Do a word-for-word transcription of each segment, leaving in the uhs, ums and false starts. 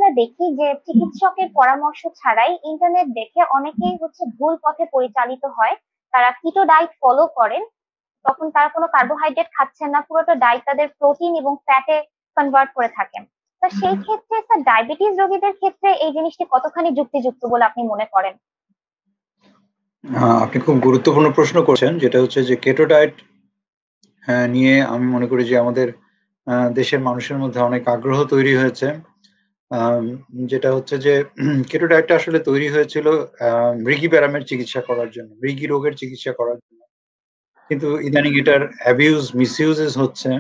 আমরা দেখি যে চিকিৎসকের পরামর্শ ছাড়াই ইন্টারনেট দেখে অনেকেই হচ্ছে ভুল পথে পরিচালিত হয়। তারা কিটো ডায়েট ফলো করেন, তখন তারা কোনো কার্বোহাইড্রেট খাচ্ছেন না, পুরোটা ডায়েট তাদের প্রোটিন এবং ফ্যাটে কনভার্ট করে থাকেন। তো সেই ক্ষেত্রে স্যার ডায়াবেটিস রোগীদের ক্ষেত্রে এই জিনিসটি কতখানি যুক্তিযুক্ত বলে আপনি মনে করেন? আহ, আপনি খুব গুরুত্বপূর্ণ প্রশ্ন করছেন, যেটা হচ্ছে যে কেটো ডায়েট নিয়ে আমি মনে করি যে আমাদের আহ, দেশের মানুষের মধ্যে অনেক আগ্রহ তৈরি হয়েছে। আম, যেটা হচ্ছে যে কেটো ডায়েটটা আসলে তৈরি হয়েছিল আহ, মৃগী ব্যারামের চিকিৎসা করার জন্য, মৃগী রোগের চিকিৎসা করার জন্য। কিন্তু ইদানিং এটার অ্যাবিউজ মিসইউজেস হচ্ছে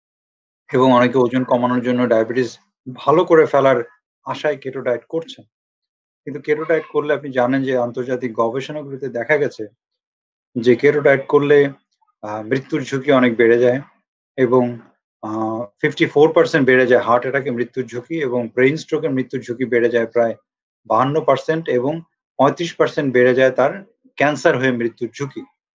এবং অনেকে ওজন কমানোর জন্য ডায়াবেটিস ভালো করে ফেলার আশায় কেটো ডায়েট করছে। কিন্তু কেটো ডায়েট করলে আপনি জানেন যে আন্তর্জাতিক গবেষণাগুলোতে দেখা গেছে যে কেটো ডায়েট করলে আহ, মৃত্যুর ঝুঁকি অনেক বেড়ে যায় এবং ফিফটি ফোর পার্সেন্ট বেড়ে যায় হার্ট অ্যাটাকে মৃত্যুর ঝুঁকি, এবং ব্রেইন স্ট্রোকের মৃত্যুর ঝুঁকি বেড়ে যায় প্রায় বাহান্ন পার্সেন্ট, এবং পঁয়ত্রিশ পার্সেন্ট বেড়ে যায় তার ক্যান্সার হয়ে মৃত্যুর ঝুঁকি।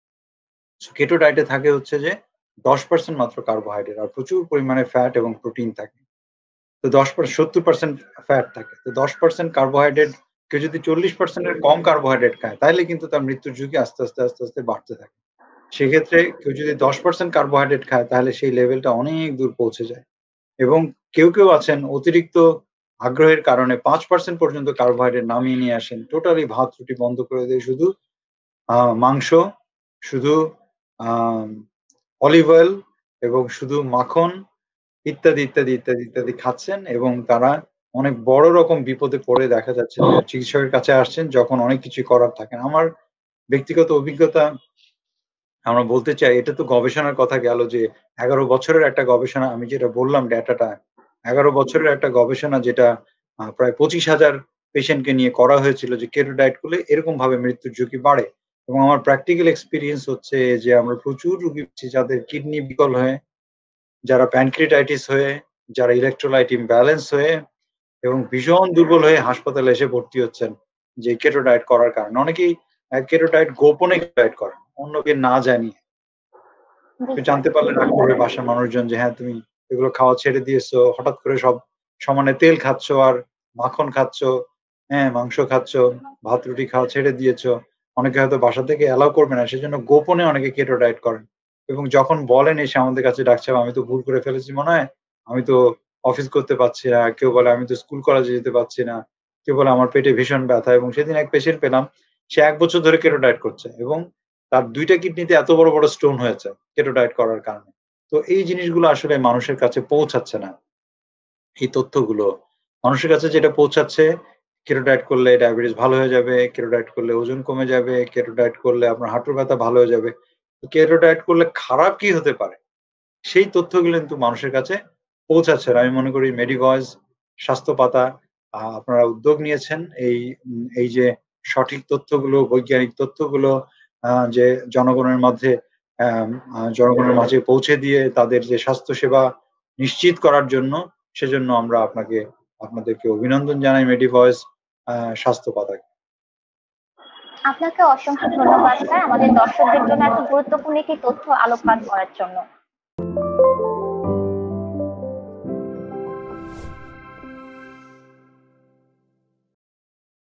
কেটো ডায়েটে থাকে হচ্ছে যে দশ পার্সেন্ট মাত্র কার্বোহাইড্রেট আর প্রচুর পরিমাণে ফ্যাট এবং প্রোটিন থাকে। তো দশ পার্সেন্ট সত্তর পার্সেন্ট ফ্যাট থাকে, তো দশ পার্সেন্ট কার্বোহাইড্রেট, কেউ যদি চল্লিশ পার্সেন্টের কম কার্বোহাইড্রেট খায় তাহলে কিন্তু তার মৃত্যুর ঝুঁকি আস্তে আস্তে আস্তে আস্তে বাড়তে থাকে। সেক্ষেত্রে কেউ যদি দশ পার্সেন্ট কার্বোহাইড্রেট খায় তাহলে সেই লেভেলটা অনেক দূর পৌঁছে যায়। এবং কেউ কেউ আছেন অতিরিক্ত আগ্রহের কারণে পাঁচ পার্সেন্ট পর্যন্ত কার্বোহাইড্রেট নামিয়ে নিয়ে আসেন, টোটালি ভাত রুটি বন্ধ করে দিয়ে শুধু আহ মাংস, শুধু আহ অলিভ অয়েল এবং শুধু মাখন ইত্যাদি ইত্যাদি ইত্যাদি ইত্যাদি খাচ্ছেন, এবং তারা অনেক বড় রকম বিপদে পড়ে দেখা যাচ্ছে যে চিকিৎসকের কাছে আসছেন যখন অনেক কিছু করার থাকে। আমার ব্যক্তিগত অভিজ্ঞতা আমরা বলতে চাই, এটা তো গবেষণার কথা গেল যে এগারো বছরের একটা গবেষণা, আমি যেটা বললাম ডেটাটা এগারো বছরের একটা গবেষণা, যেটা আহ, প্রায় পঁচিশ হাজার পেশেন্টকে নিয়ে করা হয়েছিল যে কেটো ডায়েট করলে এরকম ভাবে মৃত্যুর ঝুঁকি বাড়ে। এবং আমার প্র্যাকটিক্যাল এক্সপিরিয়েন্স হচ্ছে যে আমরা প্রচুর রুগী পাচ্ছি যাদের কিডনি বিকল হয়ে, যারা প্যানক্রিয়াটাইটিস হয়ে, যারা ইলেকট্রোলাইট ইমব্যালেন্স হয়ে এবং ভীষণ দুর্বল হয়ে হাসপাতালে এসে ভর্তি হচ্ছেন যে কেটো ডায়েট করার কারণে। অনেকেই কেটো ডায়েট গোপনে ডায়েট করেন, অন্যকে না জানিয়ে। জি কেউ স্যার। জানতে পারলে রাগ করবে বাসার মানুষজন যে হ্যাঁ তুমি এগুলো খাওয়া ছেড়ে দিয়েছো, হঠাৎ করে সব সমানে তেল খাচ্ছ আর মাখন খাচ্ছ, হ্যাঁ মাংস খাচ্ছ, ভাত রুটি খাওয়া ছেড়ে দিয়েছো। অনেকে হয়তো বাসা থেকে অ্যালাউ করবে না, সেজন্য গোপনে অনেকে কেটো ডায়েট করেন। এবং যখন বলেন এসে আমাদের কাছে ডাকছে আমি তো ভুল করে ফেলেছি মনে হয়, আমি তো অফিস করতে পারছি না, কেউ বলে আমি তো স্কুল কলেজে যেতে পারছি না, কেউ বলে আমার পেটে ভীষণ ব্যথা। এবং সেদিন এক পেশেন্ট পেলাম, সে এক বছর ধরে কেটো ডায়েট করছে এবং তার দুইটা কিডনিতে এত বড় বড় স্টোন হয়েছে কেটো ডায়েট করার কারণে। তো এই জিনিসগুলো আসলে মানুষের কাছে পৌঁছাচ্ছে না। এই তথ্যগুলো মানুষের কাছে যেটা পৌঁছাচ্ছে, কেটো ডায়েট করলে ডায়াবেটিস ভালো হয়ে যাবে, কেটো ডায়েট করলে ওজন কমে যাবে, কেটো ডায়েট করলে আপনার হাঁটুর ব্যথা ভালো হয়ে যাবে। কেটো ডায়েট করলে খারাপ কি হতে পারে সেই তথ্যগুলো কিন্তু মানুষের কাছে পৌঁছাচ্ছে না। আমি মনে করি মেডিভয়েস, স্বাস্থ্য পাতা, আহ, আপনারা উদ্যোগ নিয়েছেন এই উম, এই যে সঠিক তথ্যগুলো, বৈজ্ঞানিক তথ্যগুলো আহ, যে জনগণের মাঝে আহ, আহ, জনগণের মাঝে পৌঁছে দিয়ে তাদের যে স্বাস্থ্য সেবা নিশ্চিত করার জন্য, সেজন্য আমরা আপনাকে আপনাদেরকে অভিনন্দন জানাই মেডিভয়েস আহ, স্বাস্থ্য পাতাকে। আপনাকে অসংখ্য ধন্যবাদ স্যার আমাদের দর্শকদের জন্য এত গুরুত্বপূর্ণ একটি তথ্য আলোকপাত করার জন্য।